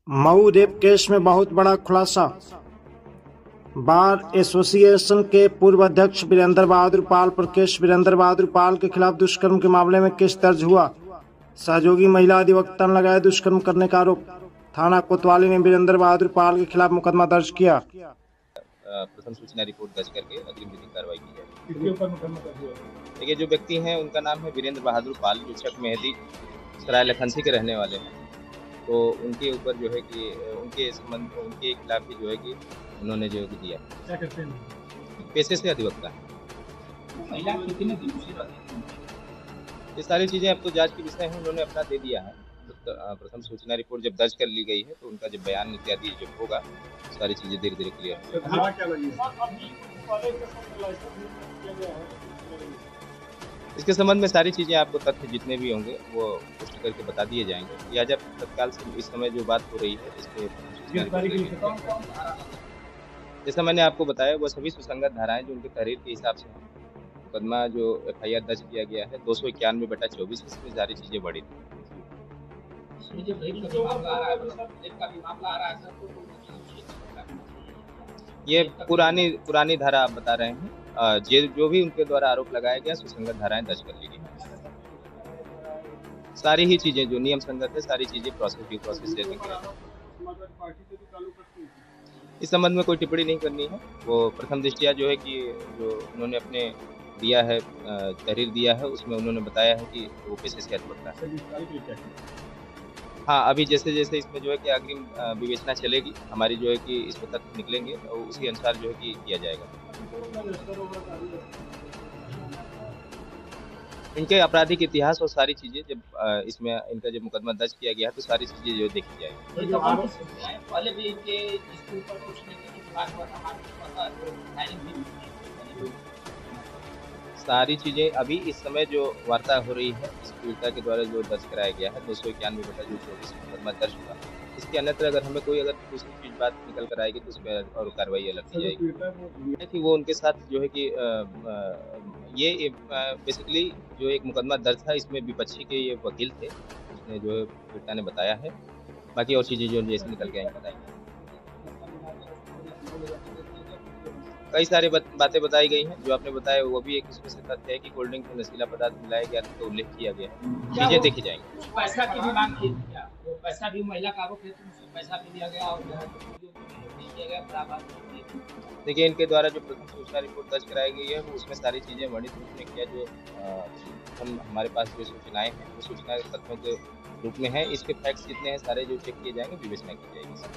Mau rape case में बहुत बड़ा खुलासा। बार एसोसिएशन के पूर्व अध्यक्ष वीरेंद्र बहादुर पाल पर केस। वीरेंद्र बहादुर पाल के खिलाफ दुष्कर्म के मामले में केस दर्ज हुआ। सहयोगी महिला अधिवक्ता ने लगाया दुष्कर्म करने का आरोप। थाना कोतवाली ने वीरेंद्र बहादुर पाल के खिलाफ मुकदमा दर्ज किया। प्रथम सूचना रिपोर्ट दर्ज करके अग्रिम विधिक कार्रवाई की जाएगी। किसके ऊपर मुकदमा दर्ज हुआ? देखिए, जो व्यक्ति हैं उनका नाम है वीरेंद्र बहादुर पाल, जो चक मेहदी सराय लखनसी के रहने वाले हैं। तो उनके ऊपर जो है कि उनके खिलाफ ही जो है कि उन्होंने जो दिया। क्या करते हैं? पेशे से अधिवक्ता है। महिला कितने दिनों से रहती है? ये सारी चीज़ें अब तो जांच के विषय हैं, उन्होंने अपना दे दिया है। प्रथम सूचना रिपोर्ट जब दर्ज कर ली गई है तो उनका जब बयान इत्यादि जब होगा सारी चीज़ें धीरे धीरे क्लियर होंगी। इसके संबंध में सारी चीज़ें आपको तथ्य जितने भी होंगे वो पुष्टि करके बता दिए जाएंगे। या जब तत्काल से इस समय जो बात हो रही है इस पे जैसा मैंने आपको बताया वो सभी सुसंगत धाराएं जो उनके तहरीर के हिसाब से मुकदमा जो FIR दर्ज किया गया है 291/24 इसमें सारी चीज़ें बड़ी थी। ये पुरानी धारा आप बता रहे हैं। जो भी उनके द्वारा आरोप लगाया गया सुसंगत धाराएं दर्ज कर ली गई। सारी ही चीजें जो नियम संगत है सारी चीजें प्रोसेस से इस संबंध में कोई टिप्पणी नहीं करनी है। वो प्रथम दृष्टिया जो है कि जो उन्होंने अपने दिया है तहरीर दिया है उसमें उन्होंने बताया है कि वो पेशे से अधिवक्ता है। हाँ, अभी जैसे जैसे इसमें जो है कि अग्रिम विवेचना चलेगी हमारी जो है कि इसमें तथ्य निकलेंगे और उसी अनुसार जो है कि किया जाएगा। इनके आपराधिक इतिहास और सारी चीजें जब इसमें इनका जब मुकदमा दर्ज किया गया तो सारी चीजें जो देखी जाएगी। पहले भी इनके इसके ऊपर कुछ सारी चीजें अभी इस समय जो वार्ता हो रही है इस पीड़िता के द्वारा जो दर्ज कराया गया है 291/24 मुकदमा दर्ज हुआ। इसके अन्यत्र अगर हमें कोई अगर दूसरी चीज बात निकल कर आएगी तो उसमें और कार्रवाई अलग की जाएगी। कि वो उनके साथ जो है कि ये बेसिकली जो एक मुकदमा दर्ज था इसमें विपक्षी के ये वकील थे, उसने जो है पीड़िता ने बताया है। बाकी और चीजें जो जैसे निकल के आएंगी बताएंगे। कई सारी बातें बताई गई हैं। जो आपने बताया वो भी एक उसमें से तथ्य है कि कोल्ड ड्रिंक में नशीला पदार्थ मिलाया गया तो उल्लेख किया गया है। चीजें देखी जाएंगी। पैसा की भी मांग की क्या? वो पैसा भी महिला का आरोप है तो उसको पैसा भी दिया गया और किया गया। देखिए, इनके द्वारा जो प्रथम सूचना रिपोर्ट दर्ज कराई गई है वो उसमें सारी चीजें वर्णित रूप में किया। जो हमारे पास जो सूचनाएं हैं वो सूचना तथ्यों के रूप में है। इसके फैक्ट्स जितने हैं सारे जो चेक किए जाएंगे विवेचना की जाएगी।